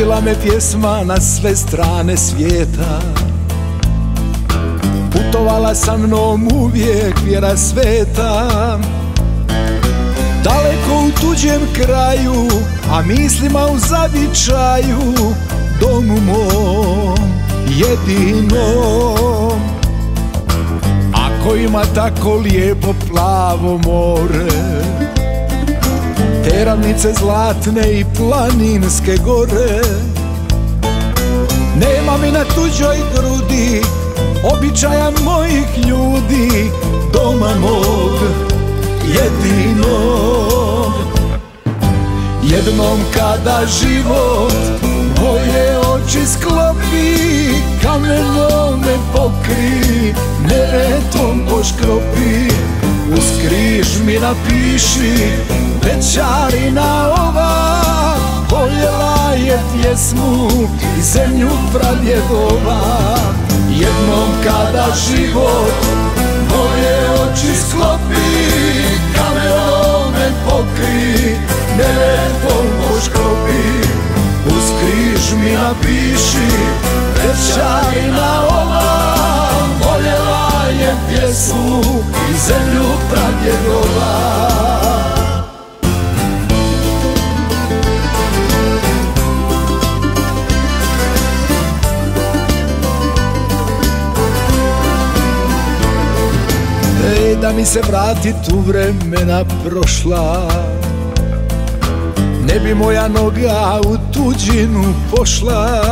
Vodila me pjesma na sve strane svijeta, putovala sa mnom uvijek vjera sveta. Daleko u tuđem kraju, a mislima u zavičaju, domu mom jedinom. Ako ima tako lijepo plavo more, te ravnice zlatne i planinske gore, nema mi na tuđoj grudi običaja mojih ljudi, doma mog jedinog. Jednom kada život moje oči sklopi, kamenom me pokri, neretom poškropi, uz križ mi napiši, večarina ova voljela je pjesmu i zemlju pradjedova. Jednom kada život moje oči sklopi, kamenom me pokri, neretom poškropi, uz križ mi napiši, večarina ova voljela je pjesmu i zemlju pradjedova. Ej, da mi se vratit u vremena prošla, ne bi moja noga u tuđinu pošla,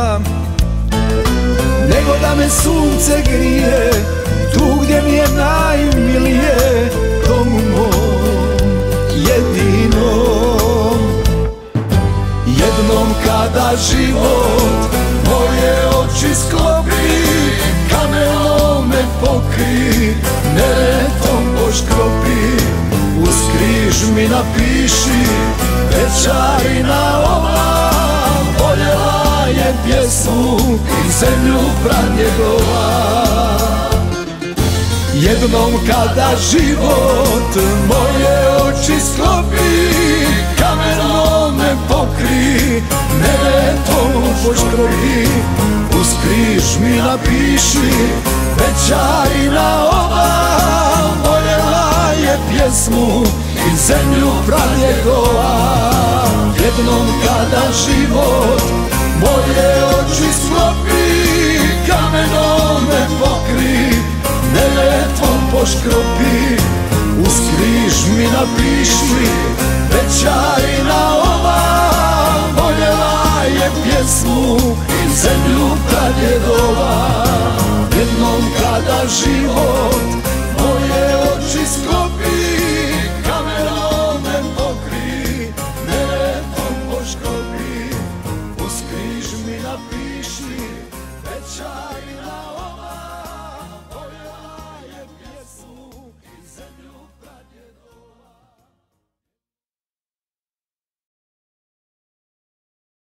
nego da me sunce grije tu gdje mi je najmilije, domu mom jedinom. Jednom kada život moje oči sklopi, kamenom me pokri, neretom poškropi, uz križ mi napiši, večarina ova voljela je pjesmu i zemlju pradjedova. Jednom kada život moje oči sklopi, kamenom me pokri, neretom poškropi, uz križ mi napiši, večarina ova voljela je pjesmu i zemlju pradjedova. Jednom kada život moje oči sklopi, kamenom me pokri, neretom poškropi, uz križ mi napiši, večarina ova voljela je pjesmu i zemlju pradjedova. Jednom kada život